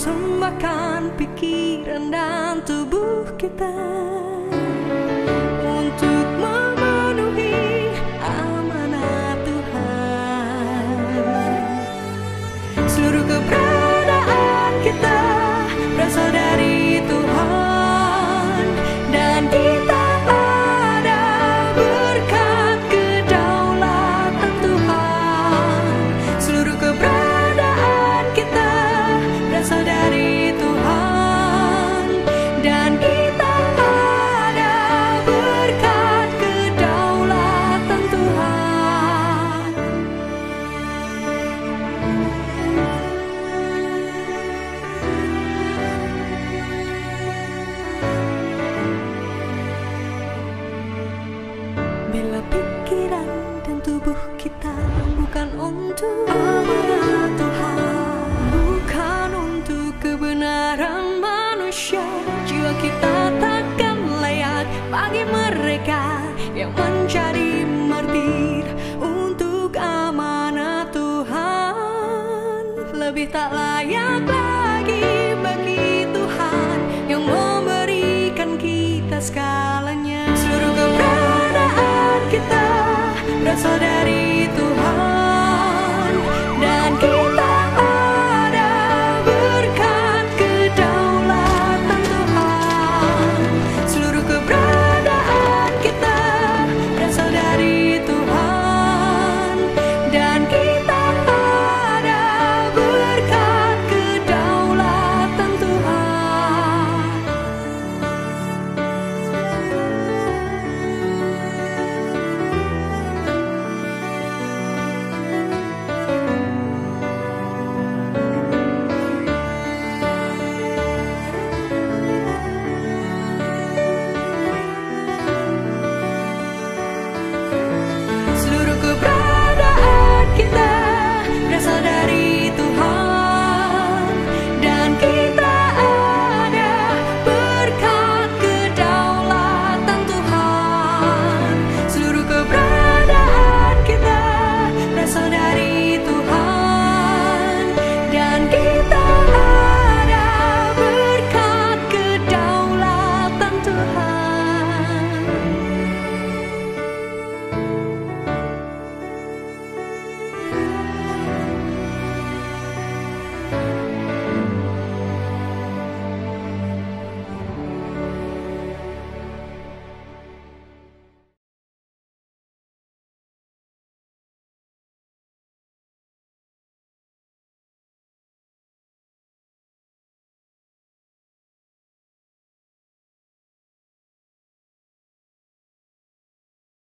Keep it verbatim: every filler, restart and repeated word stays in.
persembahkan pikiran dan tubuh kita untuk memenuhi amanat Tuhan. Seluruh keberadaan kita berasal dari Tuhan, dan kita ada berkat kedaulatan Tuhan. Seluruh keberadaan kita berasal dari Tuhan, dan kita ada berkat kedaulatan Tuhan. Bila pikiran dan tubuh kita bukan untuk amanat Tuhan, bukan untuk kebenaran manusia, jiwa kita takkan layak bagi mereka yang mencari martir untuk amanat Tuhan. Lebih tak layak lagi bagi Tuhan yang memberikan kita segalanya. Seluruh keberadaan kita berasal dari Tuhan,